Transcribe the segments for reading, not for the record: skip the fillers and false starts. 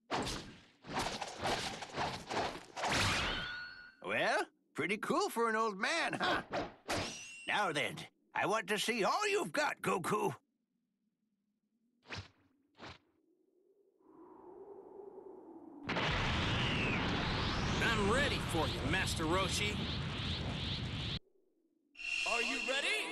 Well, pretty cool for an old man, huh? Now then, I want to see all you've got, Goku. I'm ready for you, Master Roshi. Are you ready?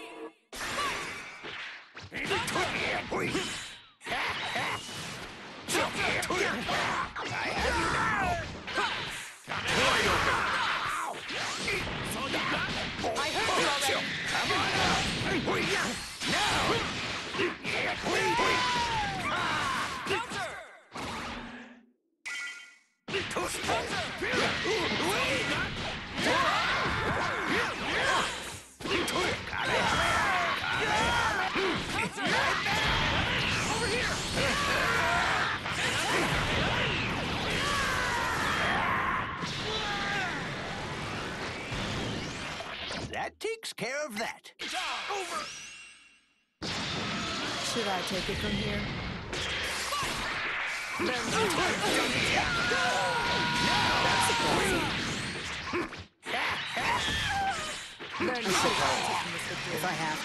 That takes care of that. Over. Should I take it from here? Learn to if I have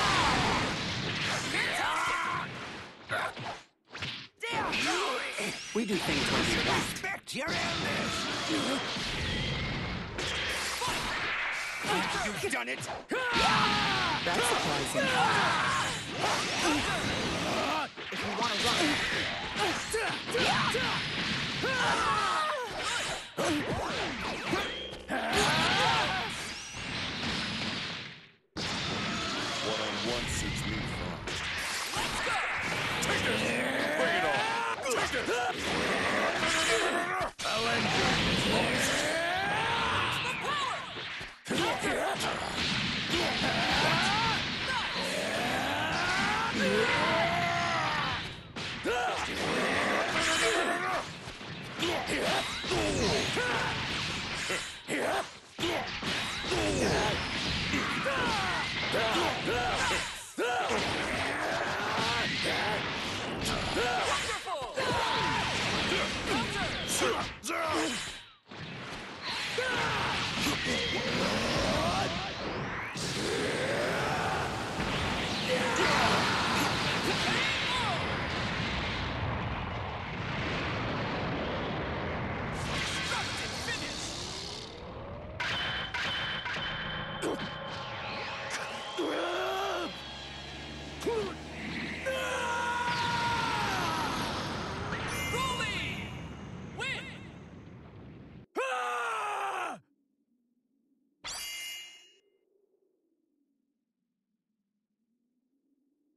to. We do things when we want. Respect your elders. You've done it! That's surprising. If you want to run. One-on-one suits me fine. Let's go! Take it! Bring it on! Take it! I'll end finish!